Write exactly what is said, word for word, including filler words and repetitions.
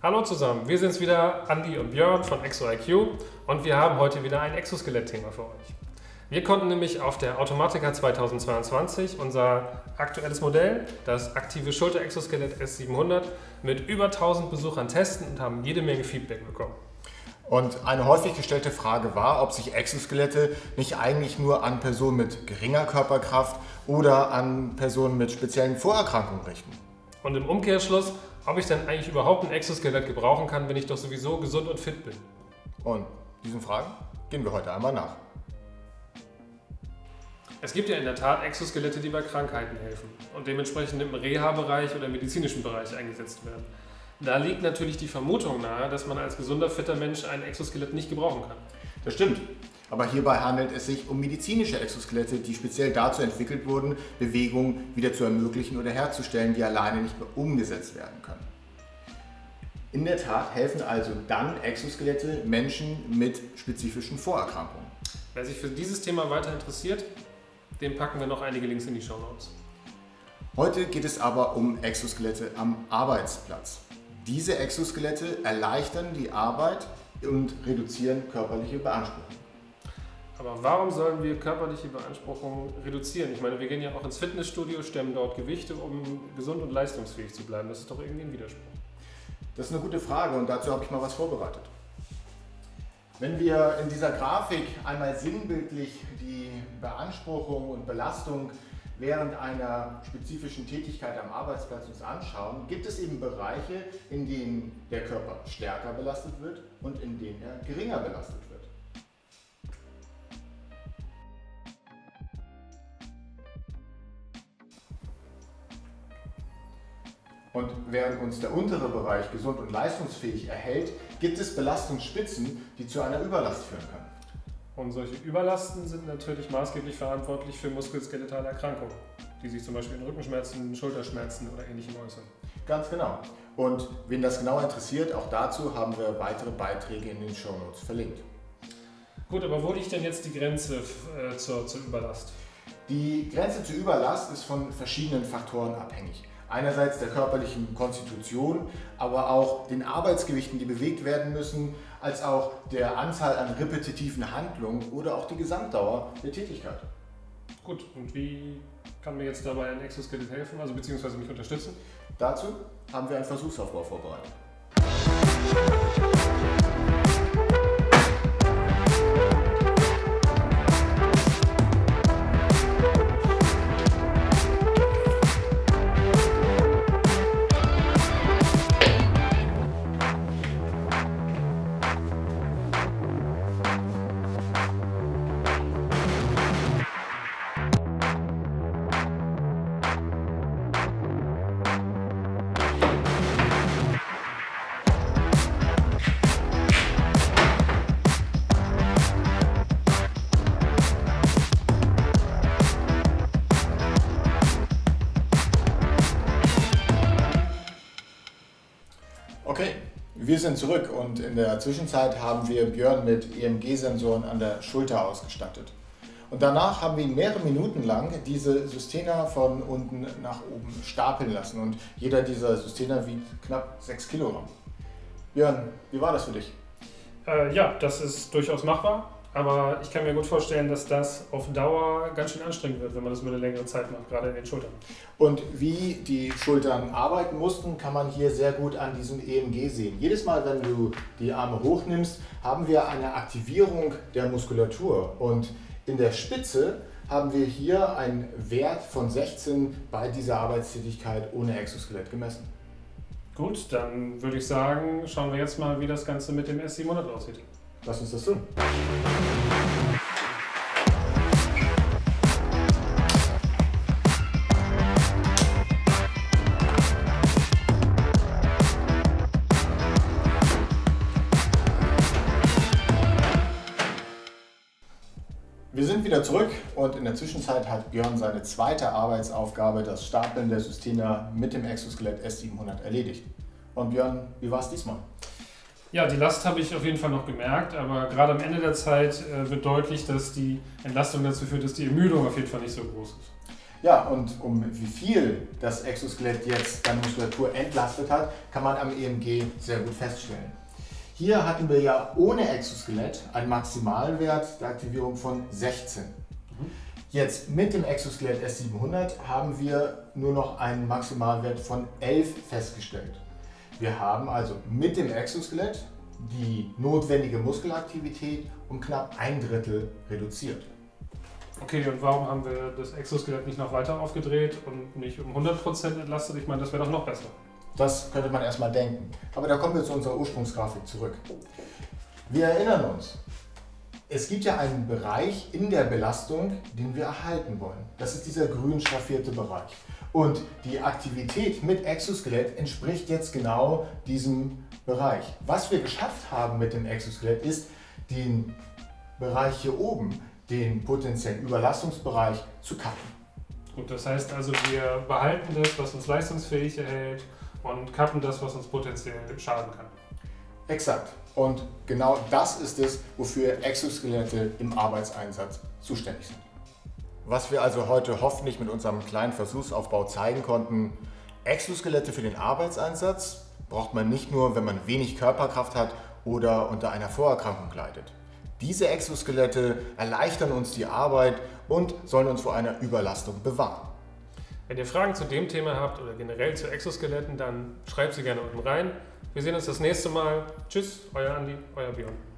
Hallo zusammen, wir sind's wieder, Andi und Björn von ExoIQ und wir haben heute wieder ein Exoskelett-Thema für euch. Wir konnten nämlich auf der Automatica zweitausendzweiundzwanzig unser aktuelles Modell, das aktive Schulter-Exoskelett S siebenhundert, mit über tausend Besuchern testen und haben jede Menge Feedback bekommen. Und eine häufig gestellte Frage war, ob sich Exoskelette nicht eigentlich nur an Personen mit geringer Körperkraft oder an Personen mit speziellen Vorerkrankungen richten. Und im Umkehrschluss, ob ich dann eigentlich überhaupt ein Exoskelett gebrauchen kann, wenn ich doch sowieso gesund und fit bin. Und diesen Fragen gehen wir heute einmal nach. Es gibt ja in der Tat Exoskelette, die bei Krankheiten helfen und dementsprechend im Reha-Bereich oder im medizinischen Bereich eingesetzt werden. Da liegt natürlich die Vermutung nahe, dass man als gesunder, fitter Mensch ein Exoskelett nicht gebrauchen kann. Das stimmt. Aber hierbei handelt es sich um medizinische Exoskelette, die speziell dazu entwickelt wurden, Bewegungen wieder zu ermöglichen oder herzustellen, die alleine nicht mehr umgesetzt werden können. In der Tat helfen also dann Exoskelette Menschen mit spezifischen Vorerkrankungen. Wer sich für dieses Thema weiter interessiert, dem packen wir noch einige Links in die Shownotes. Heute geht es aber um Exoskelette am Arbeitsplatz. Diese Exoskelette erleichtern die Arbeit und reduzieren körperliche Beanspruchung. Aber warum sollen wir körperliche Beanspruchung reduzieren? Ich meine, wir gehen ja auch ins Fitnessstudio, stemmen dort Gewichte, um gesund und leistungsfähig zu bleiben. Das ist doch irgendwie ein Widerspruch. Das ist eine gute Frage und dazu habe ich mal was vorbereitet. Wenn wir in dieser Grafik einmal sinnbildlich die Beanspruchung und Belastung während einer spezifischen Tätigkeit am Arbeitsplatz uns anschauen, gibt es eben Bereiche, in denen der Körper stärker belastet wird und in denen er geringer belastet wird. Und während uns der untere Bereich gesund und leistungsfähig erhält, gibt es Belastungsspitzen, die zu einer Überlast führen können. Und solche Überlasten sind natürlich maßgeblich verantwortlich für muskuloskeletale Erkrankungen, die sich zum Beispiel in Rückenschmerzen, Schulterschmerzen oder Ähnlichem äußern. Ganz genau. Und wen das genau interessiert, auch dazu haben wir weitere Beiträge in den Shownotes verlinkt. Gut, aber wo liegt denn jetzt die Grenze äh, zur, zur Überlast? Die Grenze zur Überlast ist von verschiedenen Faktoren abhängig. Einerseits der körperlichen Konstitution, aber auch den Arbeitsgewichten, die bewegt werden müssen, als auch der Anzahl an repetitiven Handlungen oder auch die Gesamtdauer der Tätigkeit. Gut, und wie kann mir jetzt dabei ein Exoskelett helfen, also beziehungsweise mich unterstützen? Dazu haben wir einen Versuchsaufbau vorbereitet. Okay, wir sind zurück und in der Zwischenzeit haben wir Björn mit E M G-Sensoren an der Schulter ausgestattet. Und danach haben wir ihn mehrere Minuten lang diese Sustainer von unten nach oben stapeln lassen und jeder dieser Sustainer wiegt knapp sechs Kilogramm. Björn, wie war das für dich? Äh, ja, das ist durchaus machbar, aber ich kann mir gut vorstellen, dass das auf Dauer ganz schön anstrengend wird, wenn man das über eine längere Zeit macht, gerade in den Schultern. Und wie die Schultern arbeiten mussten, kann man hier sehr gut an diesem E M G sehen. Jedes Mal, wenn du die Arme hochnimmst, haben wir eine Aktivierung der Muskulatur. Und in der Spitze haben wir hier einen Wert von sechzehn bei dieser Arbeitstätigkeit ohne Exoskelett gemessen. Gut, dann würde ich sagen, schauen wir jetzt mal, wie das Ganze mit dem S siebenhundert aussieht. Lass uns das tun. Wir sind wieder zurück und in der Zwischenzeit hat Björn seine zweite Arbeitsaufgabe, das Stapeln der Sustainer mit dem Exoskelett S siebenhundert, erledigt. Und Björn, wie war es diesmal? Ja, die Last habe ich auf jeden Fall noch gemerkt, aber gerade am Ende der Zeit äh, wird deutlich, dass die Entlastung dazu führt, dass die Ermüdung auf jeden Fall nicht so groß ist. Ja, und um wie viel das Exoskelett jetzt deine Muskulatur entlastet hat, kann man am E M G sehr gut feststellen. Hier hatten wir ja ohne Exoskelett einen Maximalwert der Aktivierung von sechzehn. Mhm. Jetzt mit dem Exoskelett S siebenhundert haben wir nur noch einen Maximalwert von elf festgestellt. Wir haben also mit dem Exoskelett die notwendige Muskelaktivität um knapp ein Drittel reduziert. Okay, und warum haben wir das Exoskelett nicht noch weiter aufgedreht und nicht um hundert Prozent entlastet? Ich meine, das wäre doch noch besser. Das könnte man erstmal denken. Aber da kommen wir zu unserer Ursprungsgrafik zurück. Wir erinnern uns, es gibt ja einen Bereich in der Belastung, den wir erhalten wollen. Das ist dieser grün schraffierte Bereich. Und die Aktivität mit Exoskelett entspricht jetzt genau diesem Bereich. Was wir geschafft haben mit dem Exoskelett ist, den Bereich hier oben, den potenziellen Überlastungsbereich, zu kappen. Gut, das heißt also, wir behalten das, was uns leistungsfähig erhält und kappen das, was uns potenziell schaden kann. Exakt. Und genau das ist es, wofür Exoskelette im Arbeitseinsatz zuständig sind. Was wir also heute hoffentlich mit unserem kleinen Versuchsaufbau zeigen konnten: Exoskelette für den Arbeitseinsatz braucht man nicht nur, wenn man wenig Körperkraft hat oder unter einer Vorerkrankung leidet. Diese Exoskelette erleichtern uns die Arbeit und sollen uns vor einer Überlastung bewahren. Wenn ihr Fragen zu dem Thema habt oder generell zu Exoskeletten, dann schreibt sie gerne unten rein. Wir sehen uns das nächste Mal. Tschüss, euer Andi, euer Björn.